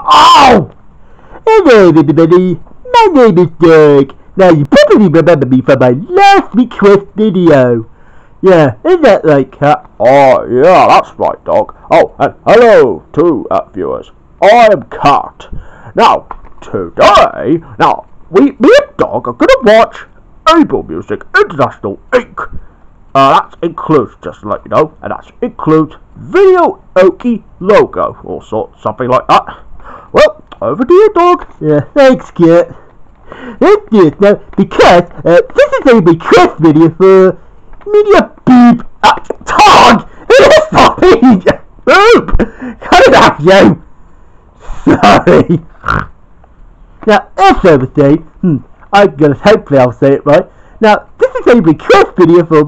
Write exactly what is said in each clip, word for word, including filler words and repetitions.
Oh! Hello everybody, my name is Doug. Now you probably remember me from my last request video. Yeah, isn't that like Cat? Oh yeah, that's right, Dog. Oh, and hello to uh, viewers. I am Cat. Now, today, now, we, me and Dog are gonna watch Able Music International Incorporated. Uh, that includes, just to let you know, and that includes Videoke logo, or sort, something like that. Well, over to you, Dog. Yeah, thanks, Cat. Let's do it now, because uh, this is a request video for MediaBob. Uh, Dog! It is for me! Boop! Cut it out, you! Sorry. Now, as I was saying, hmm, I'm gonna, hopefully I'll say it right. Now, this is a request video for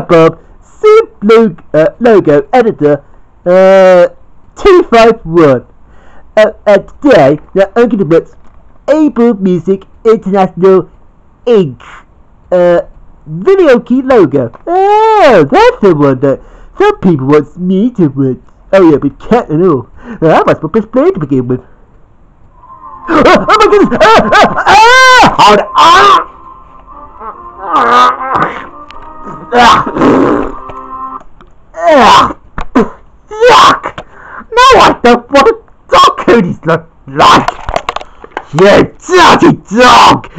MediaBobZoomLogoEditor uh, two fifty-one. Uh, and today, now I'm gonna mix Able Music International Incorporated. Uh, Videoke logo. Oh, that's the one that some people want me to watch. Oh yeah, with Cat and all. Uh, I must press play to begin with. Oh, oh my goodness! Ah! Ah! Ah! Hold on! Ah! Ah! Yuck! No, I don't want a dog cooties look like! You dirty dog!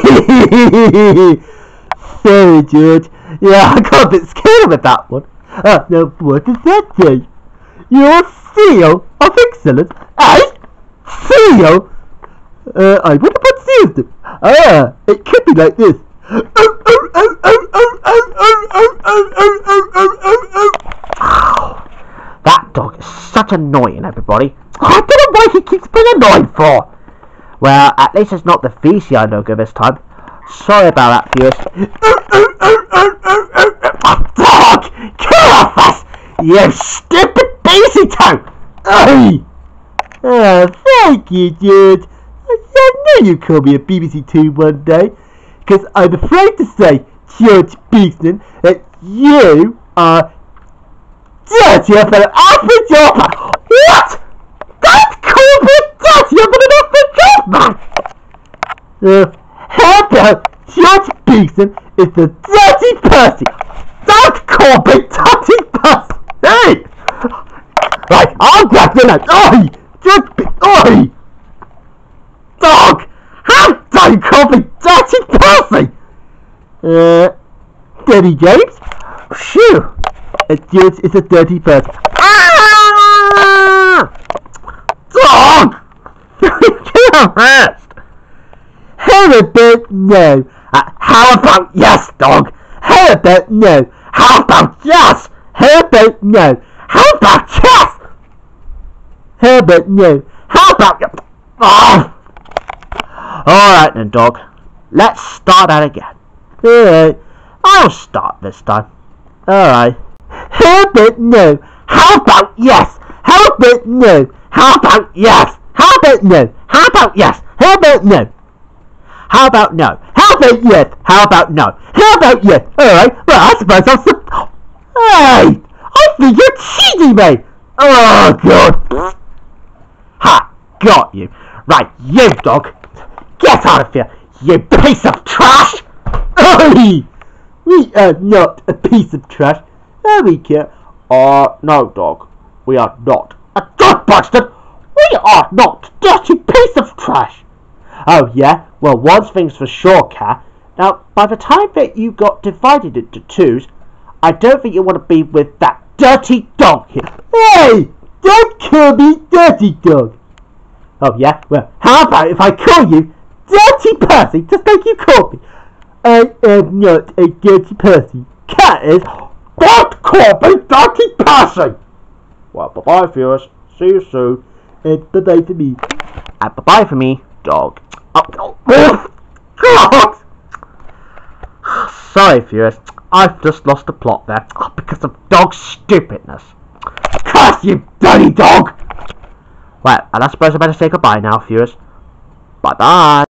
Sorry, George. Yeah, I got a bit scared with that one. Uh, now, what does that say? Your seal of excellence, eh? Seal? Uh, I wonder what seals them. Ah, it could be like this. Oh, oh, oh, oh, oh, oh, oh, oh, oh, oh, oh, oh, oh, oh. That dog is such annoying, everybody. I don't know why he keeps being annoying for. Well, at least it's not the V C I logo this time. Sorry about that, viewers. Oh, oh, oh, oh, oh, oh, oh. Oh, dog! Get off us! You stupid beastie toe! Oh! Oh, thank you, George. I know you call me a B B C two one day, because I'm afraid to say, George Beeston, that you are dirtier than an average job man. What? Don't call me dirtier than an average job man! Uh, how about George Beeston is the dirty person? Don't call me dirty person! Hey! Right, I'll grab the knife. Oi! George Beeston! Oi! Dog! How dare you call me dirty person? Uh, Dirty James? Phew! Uh, George is a dirty person. Ah! Dog! Get a rest! How about no? Uh, how about yes, dog? How about no? How about yes? How about no? How about yes? How about no? How about yes? Oh! Alright then, dog. Let's start that again. Alright. I'll start this time. Alright. How about no? How about yes? How about no? How about yes? How about no? How about yes? How about no? How about no? How about yes? How about no? How about yes? Alright. Well, I suppose I'll... Su hey! I think you're cheating me! Oh, God. Ha! Got you. Right, you dog. Get out of here, you piece of trash! Oi! We are not a piece of trash. Are we, Cat? Uh, no, Dog. We are not. A dog bastard! We are not a dirty piece of trash! Oh, yeah? Well, one thing's for sure, Cat. Now, by the time that you got divided into twos, I don't think you want to be with that dirty dog here. Hey! Don't call me dirty dog! Oh, yeah? Well, how about if I call you Dirty Percy, just like you call me? I am not a dirty Percy. Cat is. Don't call me Dirty Percy! Well, bye-bye, viewers. See you soon. And bye-bye for me. And bye-bye for me, Dog. Oh, oh, God! Sorry, viewers. I've just lost the plot there because of dog stupidness. Curse you, dirty dog! Well, and I suppose I better say goodbye now, viewers. Bye-bye.